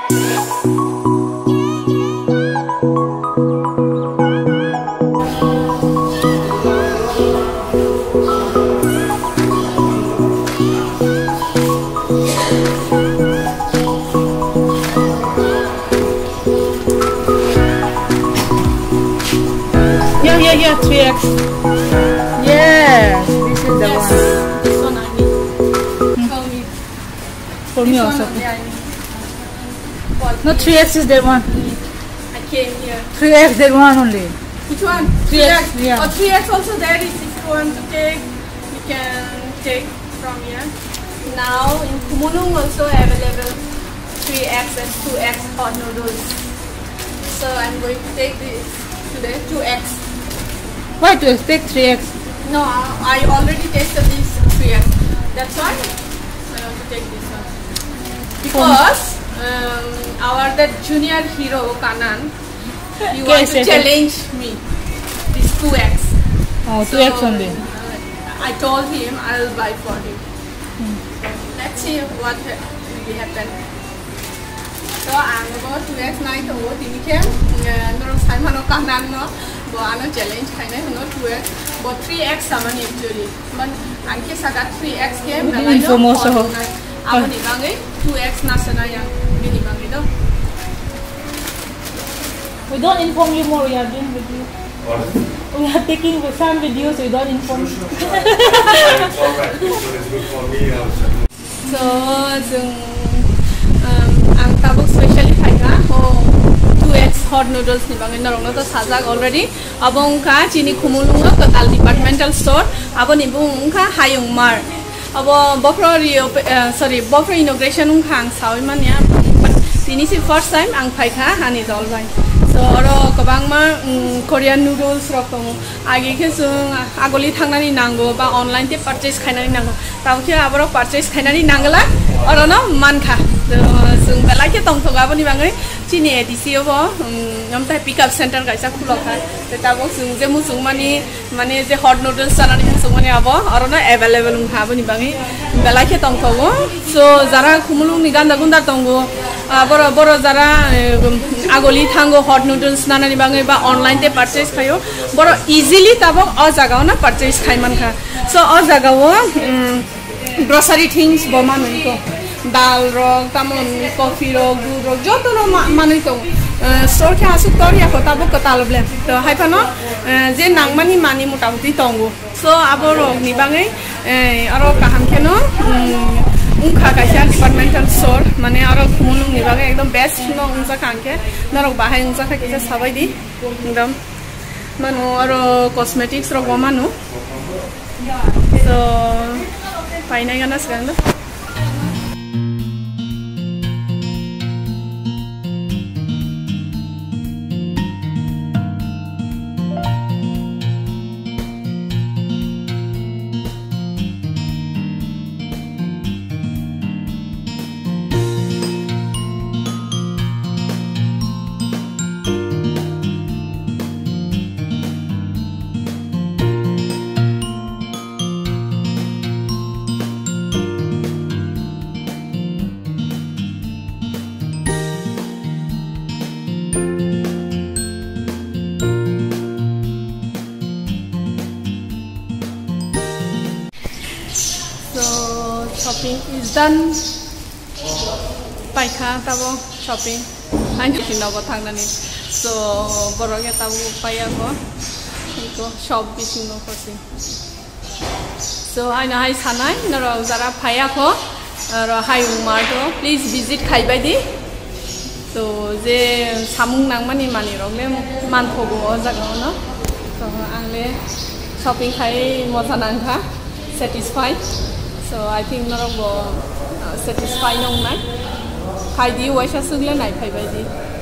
Yeah, 3x. Yes, this is the one. This one I need. For me also. Yeah, I need. No, 3x is that one. I came here. 3x that one only. Which one? 3x, yeah. Oh, 3x also there is. If you want to take, you can take from here. Now in khumulwng also available 3x and 2x hot noodles. So I'm going to take this today, 2x. Why to expect 3x? No, I already tasted this 3x. That's why I want to take this one. Because our that junior hero Kanan, he wants to challenge me. This 2x. Oh, so, 2x only. I told him I'll buy for him. Let's see what will happen. So I'm about 2x night over Tinikem. No Simon Kanan no. But I'm not challenge kind of not 2x, but 3x someone actually. But I guess I got 3x came. I know for I want to 2x nasana yang bini bangi do. We don't inform you more. We are doing video. We are taking some videos. We don't inform you. It's alright. It's good for me also. So ang tabuk specially kaya oh 2x hot noodles ni bangi narong to sajak already. Abong ka chini khumulwng total departmental store. Abo ni bung ka Hayung Mart. Abo bofro bofro inauguration khang sawi man ya. This is first time ang phai kha hani dol bai. So oro kabang ma Korean noodles rokong agi ke sung agoli thangnani nango ba online te purchase khainani nango. Tau ke aboro purchase khainani nangala oro no man kha. Sung belai ke tong thoga bani bangai chini edisi obo namta pick up center gaisa khulokha. Te tabo sung je mu sung mani je hot noodles sanani sung mani abo oro no available ha bani bangai belai ke tong thogo. So jara khumulwng ni ganda gundar tongo boro jara agoli thango hot noodles nanani bangai ba online te purchase khayo boro easily tabo o jaga na purchase khai man kha. So o jaga wo grocery things bo manui ko dal rok tamon coffee rok dud rok joto no manui ko store ke asu toriya ko tabo ko taloble to hai phano je nangmani mani motamuti tongo. So aboro ni bangai aro kaham keno ungkha kaisa departmental store mane aro khumulwng ni bagai ekdom best no ungja kanke narok bahai ungja kha kisa sabai di ekdom mano aro cosmetics rok mano. So painai ganas ganda. So shopping is done. Paikha tabo shopping. I need to know what hangani. So boroge tabo paya ko. Iko shop bising no kosi. So I know hai sanai naro jara paya ko. Ro Hayung Mart please visit khaibai di. So je samung nangmani mani rogle man thogo jaga no. So angle shopping khai mosanang kha satisfied. So I think narong bo satisfied nong nai. Khai di waisa sugle nai khai bai di.